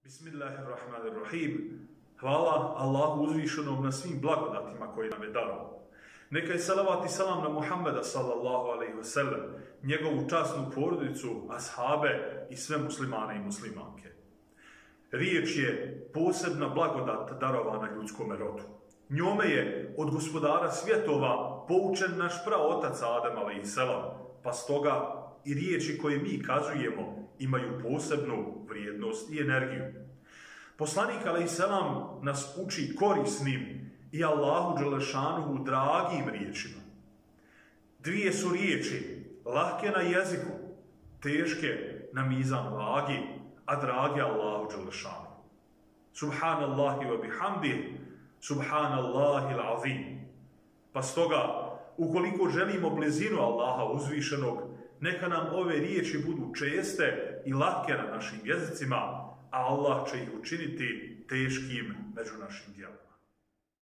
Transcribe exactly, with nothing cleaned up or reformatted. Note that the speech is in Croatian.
Bismillahirrahmanirrahim. Hvala Allahu uzvišenom na svim blagodatima koje nam je dao. Neka je salavat i salam na Muhammeda sallallahu alaihi ve sellem, njegovu časnu porodicu, ashabe i sve muslimane i muslimanke. Riječ je posebna blagodat darovana ljudskome rodu. Njome je od gospodara svjetova poučen naš praotac Adem alaihi selam, pa stoga i riječi koje mi kazujemo imaju posebnu vrijednost i energiju. Poslanik alejhi selam nas uči korisnim i Allahu dželešanuhu dragim riječima. Dvije su riječi, lahke na jeziku, teške na mizan vagi, a drage Allahu dželešanuhu. Subhanallahi wa bihamdih, subhanallahi l'azim. Pa stoga, ukoliko želimo blizinu Allaha uzvišenog, neka nam ove riječi budu česte i lahke na našim jezicima, a Allah će ih učiniti teškim među našim djelima.